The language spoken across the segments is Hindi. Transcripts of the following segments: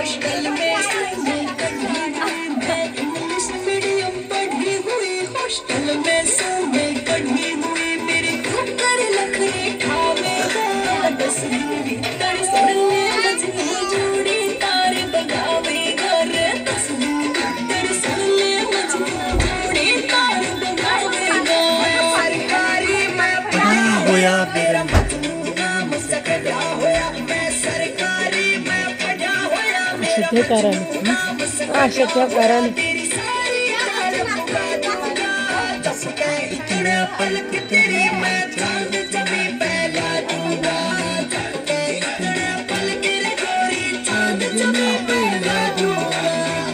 हॉस्टल में से मैं इंग्लिश मीडियम पढ़ी हुई, हॉस्टल में से मैं पढ़ी हुई, मेरे कुकर लखरे खावेगा 10वीं भीतर सड़ने मजनू जोड़ी तारे बगावेगा रे 10वीं भीतर सड़ने मजनू जोड़ी तारे बगावेगा। सरकारी मैं पढ़ा होया मेरा मजनू नाम सकड़ा होया, मैं सरकारी मैं पढ़ा होया शुद्ध कारण शुद्ध कारण तेरी सारी तारीफ गा दूंगा, झपके इतने पलक तेरी मैं चांद जमी फैला दूंगा, झपके इतने पलक रे गोरी चांद जमी फैला दूंगा।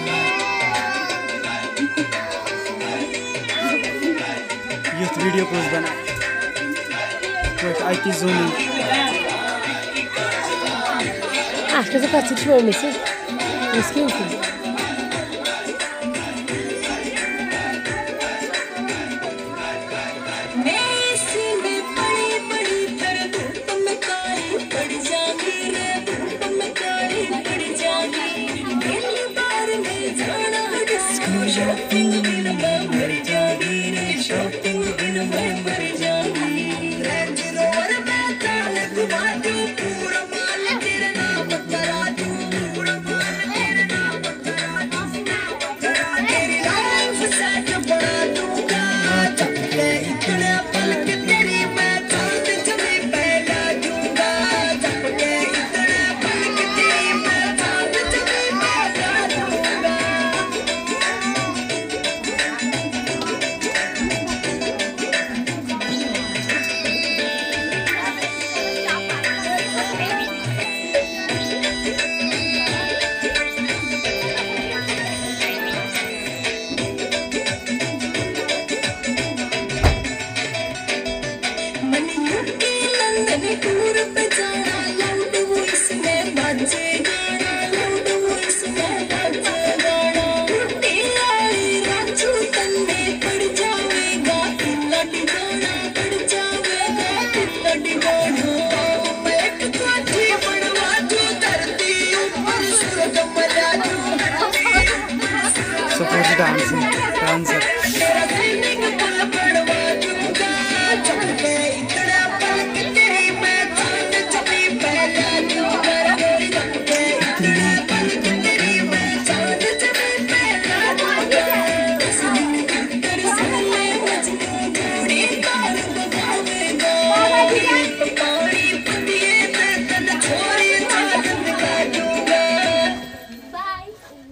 Youth video post bana with IT zoning. Acho que eu faço de homem, sim. Esqueci. Shopping दिन में मर जागी रे, शॉपिंग दिन में मर जागी, रेंज रोवर में चाल घुमा दूं, पूरा माल तेरे नाम करा दूं, पूरा माल तेरे नाम करा दूं, तेरी लाइफ सेट बना दूंगा, झपके इतने पलक तेरी मैं चांद जमी फैला दूंगा, झपके इतने पलक तेरी मैं चांद जमी फैला दूंगा। टूर पे जाना लाउड वॉइस में बाजे गाना, लाउड वॉइस में बाजे गाना, टूटी आई राजू तन्ने पड़ जावेगा, कितना डिगाना पड़ जावेगा, कितना डिगाना, मैं एक काठी बनवा दूं, धरती ऊपर सूरज मरा दूं, Support dancing, dancer.